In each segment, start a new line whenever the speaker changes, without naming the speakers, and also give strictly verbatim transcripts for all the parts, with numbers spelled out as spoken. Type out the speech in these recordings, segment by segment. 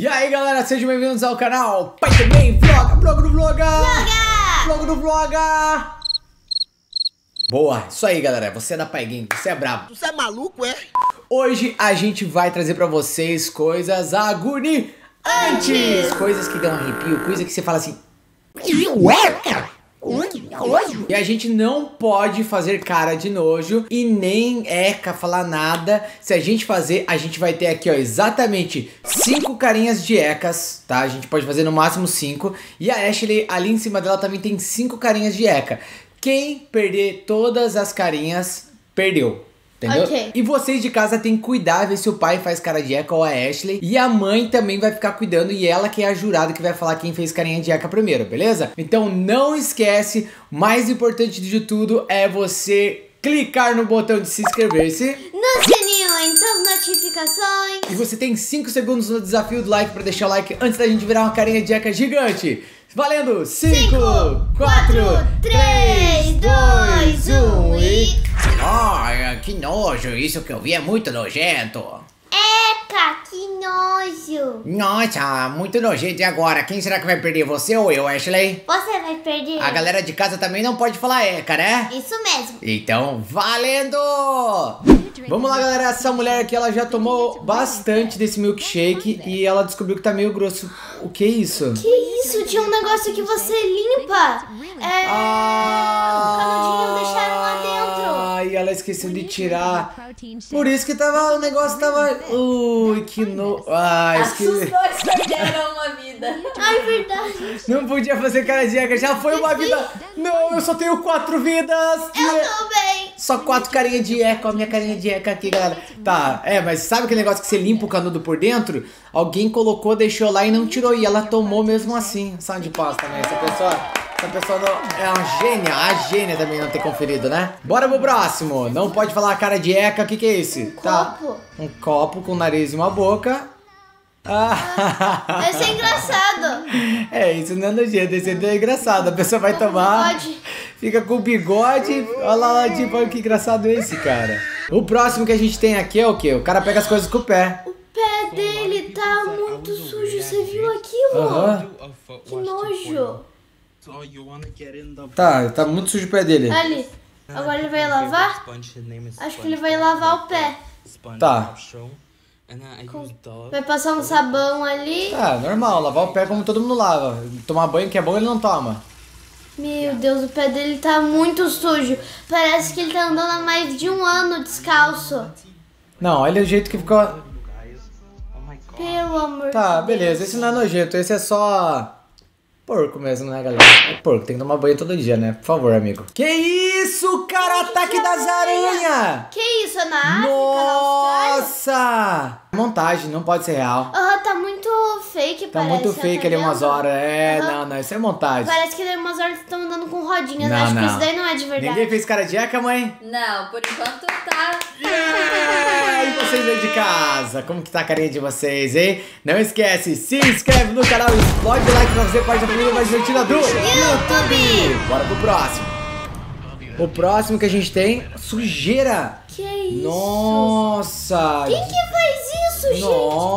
E aí galera, sejam bem-vindos ao canal Pai Também Vloga, Vlog do Vloga,
Vloga,
Vlog do Vloga. Boa, isso aí galera, você é da Pai Game, você é brabo.
Você é maluco, é?
Hoje a gente vai trazer pra vocês coisas agoniantes, coisas que dão arrepio, coisa que você fala assim... E a gente não pode fazer cara de nojo e nem eca falar nada. Se a gente fazer, a gente vai ter aqui, ó, exatamente cinco carinhas de ecas, tá? A gente pode fazer no máximo cinco. E a Ashley, ali em cima dela, também tem cinco carinhas de eca. Quem perder todas as carinhas, perdeu. Entendeu?
Okay.
E vocês de casa tem que cuidar, ver se o pai faz cara de eca ou a Ashley. E a mãe também vai ficar cuidando, e ela que é a jurada que vai falar quem fez carinha de eca primeiro, beleza? Então não esquece, o mais importante de tudo é você clicar no botão de se inscrever-se,
no sininho, em todas as notificações.
E você tem cinco segundos no desafio do like pra deixar o like antes da gente virar uma carinha de eca gigante. Valendo! cinco, quatro, três, dois, um e... Ai, que nojo, isso que eu vi é muito nojento.
Eca, que nojo.
Nossa, muito nojento. E agora, quem será que vai perder, você ou eu, Ashley?
Você vai perder.
A galera de casa também não pode falar eca, né?
Isso mesmo.
Então, valendo! Vamos lá, galera, essa mulher aqui, ela já tomou bastante desse milkshake e ela descobriu que tá meio grosso. O que é isso?
Que isso? Tinha um negócio que você limpa. É...
Ah,
o canudinho deixaram lá dentro.
Ai, ela esqueceu de tirar. Por isso que tava, o negócio tava... Ui, que no... Ai, esque...
Os dois perderam uma vida.
Ai, verdade.
Não podia fazer cara de eca, já foi uma vida... Não, eu só tenho quatro vidas.
Eu também.
Só quatro carinhas de eca, ó, minha carinha de eca aqui, galera. Tá, é, mas sabe aquele negócio que você limpa o canudo por dentro? Alguém colocou, deixou lá e não tirou, e ela tomou mesmo assim. Salve de paz também, essa pessoa... Essa pessoa não, é uma gênia, a gênia também não ter conferido, né? Bora pro próximo. Não pode falar cara de eca, o que que é esse?
Um
tá.
copo.
Um copo com nariz e uma boca. Ah.
Esse é engraçado.
É, isso não é nojento, esse é engraçado. A pessoa vai
Com
tomar,
bigode.
fica com o bigode. Olha lá, tipo, olha que engraçado esse, cara. O próximo que a gente tem aqui é o quê? O cara pega as coisas com o pé.
O pé dele tá muito sujo, você viu aquilo?
Aham.
Que nojo.
Tá, tá muito sujo o pé dele.
Ali, agora ele vai lavar? Acho que ele vai lavar o pé.
Tá.
Vai passar um sabão ali.
Tá, normal, lavar o pé como todo mundo lava. Tomar banho que é bom, ele não toma.
Meu Deus, o pé dele tá muito sujo. Parece que ele tá andando há mais de um ano descalço.
Não, olha o jeito que ficou.
Pelo amor de
Tá,
Deus.
beleza, esse não é nojento, esse é só... porco mesmo, né, galera? É porco, tem que tomar banho todo dia, né? Por favor, amigo. Que isso, cara? Ataque das aranhas!
Que isso, é na África, na Austrália?
Nossa! Montagem, não pode ser real.
Aham, tá muito fake,
Tá
parece.
muito fake ali umas
vendo?
horas. É,
Aham.
não, não, isso é montagem.
Parece que umas horas estão andando com rodinhas.
Não,
Acho
não.
que isso daí não é de verdade.
Ninguém fez cara de eca, mãe?
Não, por enquanto tá.
Yeah! E vocês aí de casa, como que tá a carinha de vocês, hein? Não esquece, se inscreve no canal e explode o like pra fazer parte da família mais divertida do
YouTube.
Bora pro próximo. O próximo que a gente tem, sujeira.
Que isso?
Nossa.
Quem que faz isso, gente?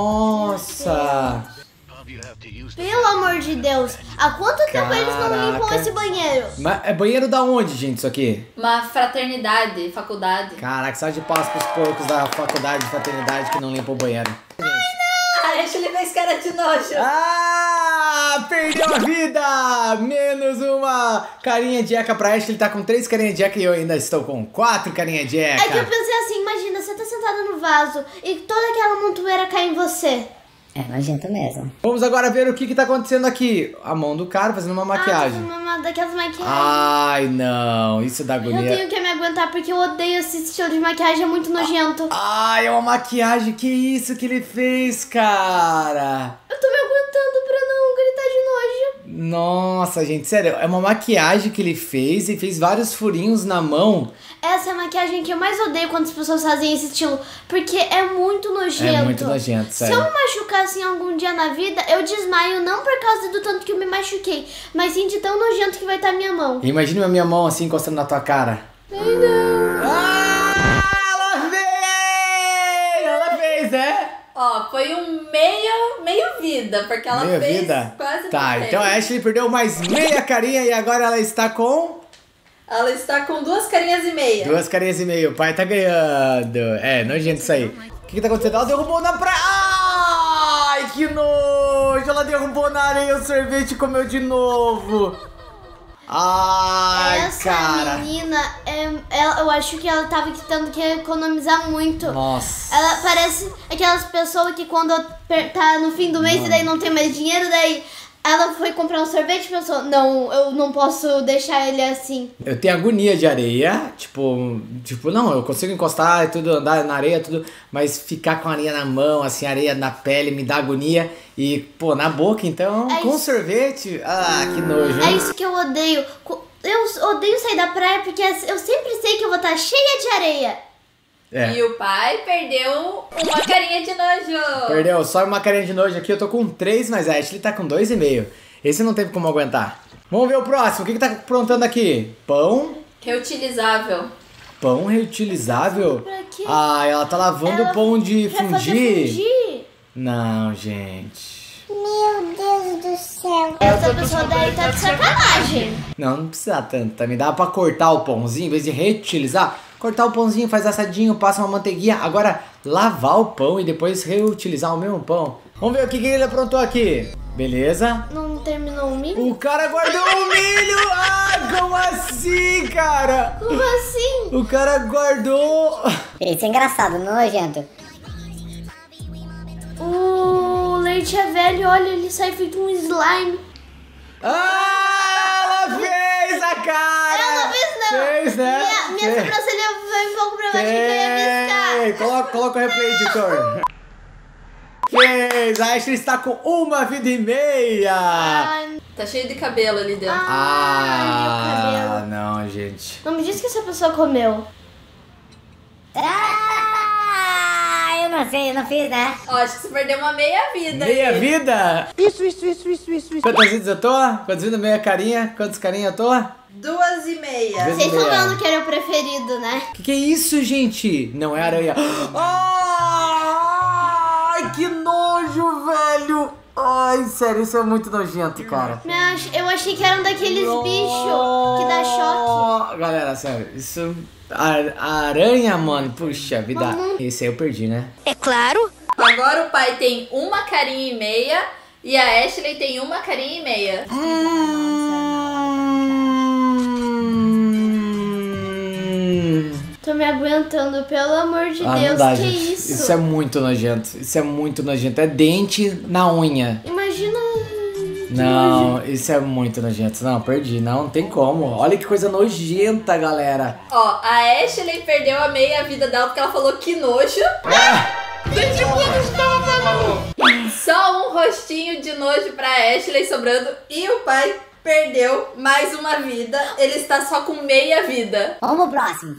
Nossa.
Pelo amor de Deus. Há quanto tempo eles não limpam
Caraca.
esse banheiro?
Mas é banheiro da onde, gente, isso aqui?
Uma fraternidade, faculdade.
Caraca, só de paz pros porcos da faculdade de fraternidade que não limpam o banheiro.
Ah, deixa ele fez cara de nojo.
Ah, perdeu a vida! Menos uma carinha de eca pra Ashley. Ele tá com três carinhas de eca e eu ainda estou com quatro carinhas de eca.
É que eu pensei assim, imagina, você tá sentado no vaso e toda aquela montoeira cai em você.
É nojento mesmo.
Vamos agora ver o que que tá acontecendo aqui. A mão do cara fazendo uma
Ah,
maquiagem.
tô uma daquelas maquiagens.
Ai, não. Isso dá
Eu
agonia.
tenho que me aguentar porque eu odeio esse estilo de maquiagem, é muito nojento.
Ai, é uma maquiagem. Que isso que ele fez, cara?
Eu tô me aguentando pra não gritar de nojo.
Nossa, gente, sério. É uma maquiagem que ele fez e fez vários furinhos na mão.
Essa é a maquiagem que eu mais odeio quando as pessoas fazem esse estilo, porque é muito nojento.
É muito nojento,
Se
sério.
eu me machucar assim algum dia na vida, eu desmaio não por causa do tanto que eu me machuquei, mas sim de tão nojento que vai estar a minha mão.
Imagina a minha mão assim encostando na tua cara.
Ai, não.
Ah, ela fez! Ela fez, né?
Ó, foi um meio, meio vida, porque ela
Meia
fez
vida?
quase
Tá,
perfeito.
então a Ashley perdeu mais meia carinha e agora ela está com
Ela está com duas carinhas e meia.
duas carinhas e meio. O pai tá ganhando. É, nojento isso aí. O que que tá acontecendo? Ela derrubou na praia. Ai, que nojo. Ela derrubou na areia o sorvete e comeu de novo. Ai,
Essa
cara.
menina, é, ela, eu acho que ela tava tentando que economizar muito.
Nossa.
Ela parece aquelas pessoas que quando per- tá no fim do mês
Mano.
e daí não tem mais dinheiro, daí ela foi comprar um sorvete e pensou, não, eu não posso deixar ele assim.
Eu tenho agonia de areia, tipo, tipo, não, eu consigo encostar e tudo, andar na areia, tudo, mas ficar com areia na mão, assim, areia na pele me dá agonia e, pô, na boca, então,
É
com
isso.
sorvete, ah, que nojo,
É
hein?
isso que eu odeio. Co- Eu odeio sair da praia porque eu sempre sei que eu vou estar cheia de areia.
É.
E o pai perdeu uma carinha de nojo.
Perdeu só uma carinha de nojo aqui, eu tô com três, mas a Ashley tá com dois e meio. Esse não tem como aguentar. Vamos ver o próximo, o que que tá aprontando aqui? Pão,
Reutilizável.
pão reutilizável?
Pra quê?
Ah, ela tá lavando
Ela
o pão de
Quer fazer
fundir?
fundir?
Não, gente.
Meu Deus do céu.
Essa pessoa daí tá de sacanagem.
Não, não precisa tanto também. Dá pra cortar o pãozinho, em vez de reutilizar. Cortar o pãozinho, faz assadinho, passa uma manteiguinha. Agora, lavar o pão e depois reutilizar o mesmo pão. Vamos ver o que, que ele aprontou aqui. Beleza.
Não terminou o milho?
O cara guardou o milho! Ah, como assim, cara?
Como assim?
O cara guardou...
Isso é engraçado, nojento.
O leite é velho, olha, ele sai feito um slime.
Ah, ela fez a cara!
Eu não fiz, não.
Fez, né?
Minha, minha
Fez.
sobrancelha foi um pouco pra baixo, que eu ia
Ei,
piscar.
Coloca, coloca o replay, editor. Fez! A Ashley está com uma vida e meia!
Ai,
Tá cheio de cabelo ali dentro.
Ah,
meu cabelo.
não, gente.
Não me diz que essa pessoa comeu.
Ah, eu não sei, eu não fiz, né?
Ó, acho que você perdeu uma meia vida.
Meia
aí.
vida?
Isso, isso, isso, isso, isso, isso.
Quantas vidas eu tô? Quantas vidas? Meia carinha? Quantas carinhas eu tô?
Duas e meia.
Vezes
Vocês estão
meia.
falando que era o preferido, né?
Que que é isso, gente? Não é aranha. Ai, que nojo, velho. Ai, sério, isso é muito nojento, cara.
Me ach- Eu achei que eram daqueles bichos que dá choque.
Galera, sério, isso... A, a aranha, mano, puxa vida.
Mamãe.
Esse aí eu perdi, né?
É claro.
Agora o pai tem uma carinha e meia e a Ashley tem uma carinha e meia.
Hum...
Tô me aguentando, pelo amor de
Ah,
Deus,
não dá,
que
gente.
isso?
Isso é muito nojento. Isso é muito nojento. É dente na unha.
Imagina...
Não, isso é muito nojento. Não, perdi. Não, não tem como. Olha que coisa nojenta, galera.
Ó, a Ashley perdeu a meia vida dela porque ela falou que nojo. Só um rostinho de nojo pra Ashley sobrando e o pai perdeu mais uma vida. Ele está só com meia vida.
Vamos pro próximo.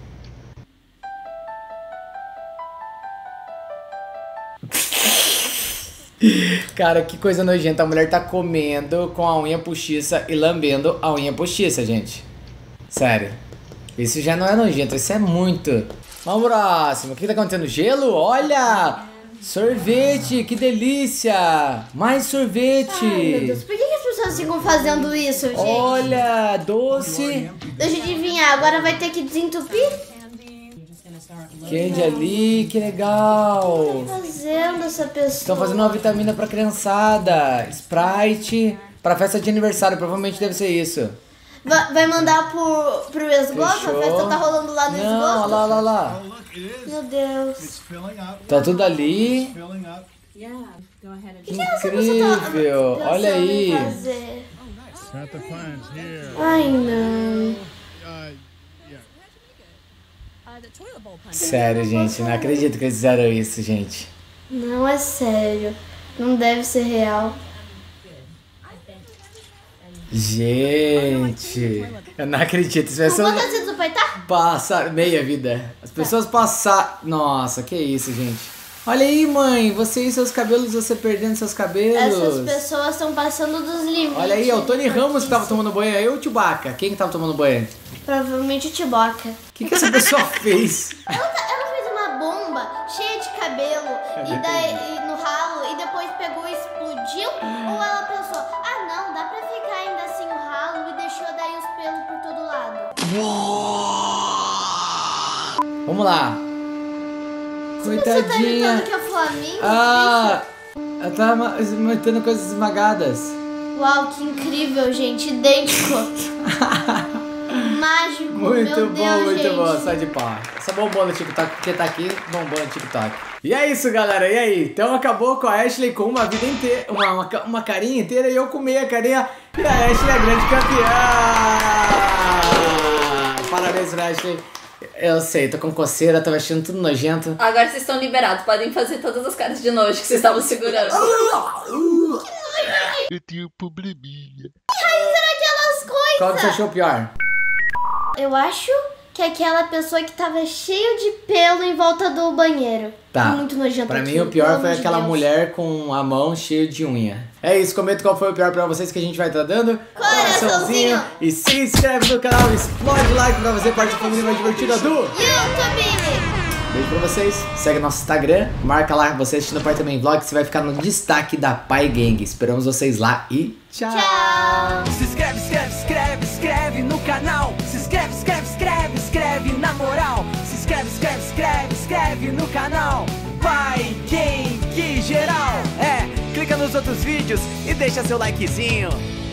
Cara, que coisa nojenta. A mulher tá comendo com a unha postiça e lambendo a unha postiça, gente. Sério. Isso já não é nojento, isso é muito. Vamos pro próximo. O que tá acontecendo? Gelo? Olha! Sorvete, que delícia! Mais sorvete!
Ai, meu Deus, por que, que as pessoas ficam fazendo isso, gente?
Olha, doce.
Deixa eu adivinhar, agora vai ter que desentupir?
Candy ali, que legal.
Fazendo essa pessoa.
Estão fazendo uma vitamina pra criançada. Sprite pra festa de aniversário, provavelmente deve ser isso.
Va- Vai mandar pro, pro esgoto?
Fechou.
A festa tá rolando lá no
Não,
esgoto?
olha lá, olha lá.
Meu Deus.
Tá tudo ali. Que incrível. Olha aí.
Fazer? Ai, não.
Sério, gente, não acredito que eles fizeram isso, gente.
Não é sério. Não deve ser real.
Gente, eu não acredito. As
Quantas
pessoas
vezes o pai tá?
passaram. Meia vida. As pessoas passaram. Nossa, que isso, gente. Olha aí, mãe. Você e seus cabelos, você perdendo seus cabelos.
Essas pessoas estão passando dos limites.
Olha aí, é o Tony Ramos que tava tomando banho. Eu ou o Chewbacca? Quem que tava tomando banho?
Provavelmente o Tiboca.
O que, que essa pessoa fez?
Ela, tá- ela fez uma bomba cheia de cabelo. E daí, e
Vamos lá.
Você tá
Coitadinha.
imitando que é o Flamingo?
Ah, ela tá ma- imitando coisas esmagadas.
Uau, que incrível, gente. Idêntico. Mágico.
Muito
Meu
bom,
Deus,
muito
gente.
bom. Sai de pau. Essa bombou no TikTok, porque tá aqui, bombou no TikTok. E é isso, galera. E aí? Então acabou com a Ashley com uma vida inteira, uma, uma, ca- uma carinha inteira e eu com meia carinha. E a Ashley é a grande campeã. Parabéns, Ashley. Eu sei, tô com coceira, tô achando tudo nojento.
Agora vocês estão liberados, podem fazer todas as caras de nojo que vocês estavam segurando.
Eu tenho um probleminha.
Aquelas coisas.
Qual que você achou pior?
Eu acho que é aquela pessoa que tava cheio de pelo em volta do banheiro.
Tá.
Muito nojento.
Pra mim
aquilo,
o pior
pelo
foi
amor de
aquela
Deus.
mulher com a mão cheia de unha. É isso, comenta qual foi o pior pra vocês que a gente vai estar dando.
Coraçãozinho.
E se inscreve no canal, explode o like pra você participar da mais divertida do...
YouTube.
Beijo pra vocês, segue nosso Instagram, marca lá você assistindo o Pai Também Vlog, você vai ficar no destaque da Pai Gang. Esperamos vocês lá e tchau!
Tchau.
Se inscreve, inscreve, inscreve, inscreve no canal. Se inscreve, inscreve, inscreve, inscreve na moral. Se inscreve, inscreve, inscreve, inscreve no canal. Pai Gang geral. É, clica nos outros vídeos e deixa seu likezinho.